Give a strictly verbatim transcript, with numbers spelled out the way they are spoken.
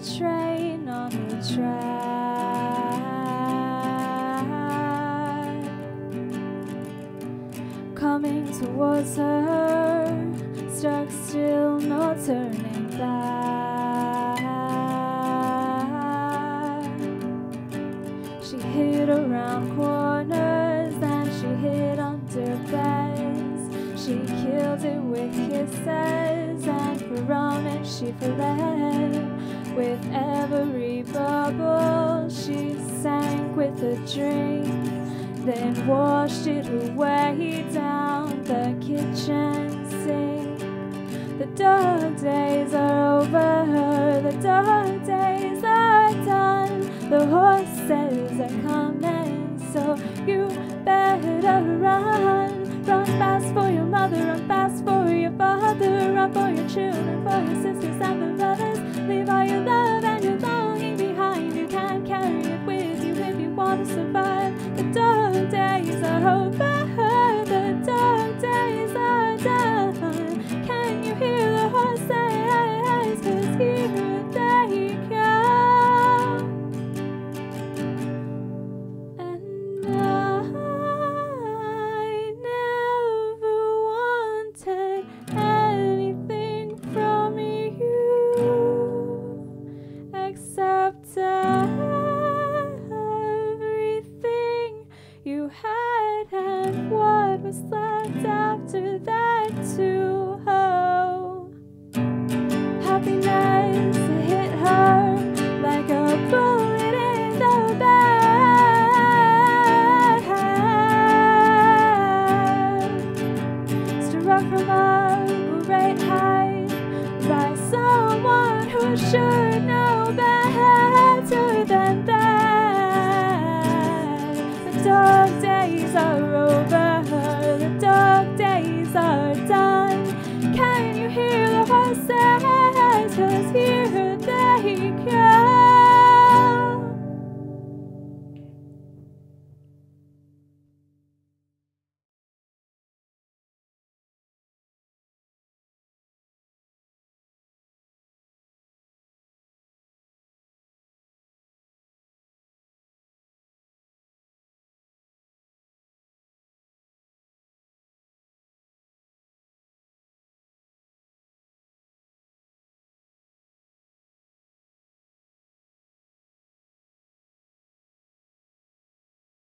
train on the track, coming towards her, stuck still, no turning back. She hid around corners and she hid under beds. She killed it with kisses, and for and she fled. With every bubble she sank with a drink, then washed it away down the kitchen sink. The dark days are over, the dark days are done. The horses are coming, so you better run. Run fast for your mother, run fast for your father, run for your children, for your sisters and the brothers. Leave all your love and your longing behind. You can't carry it with you if you want to survive. The dark days are over, the dark days are done. Can you hear the horses? 'Cause here they come. And I never wanted anything from you except everything you had and what was left after that too. Oh, happiness hit her like a bullet in the back, struck from a great height by someone who should know better than that. The dark days are over, the dark days are done. Can you hear the horses?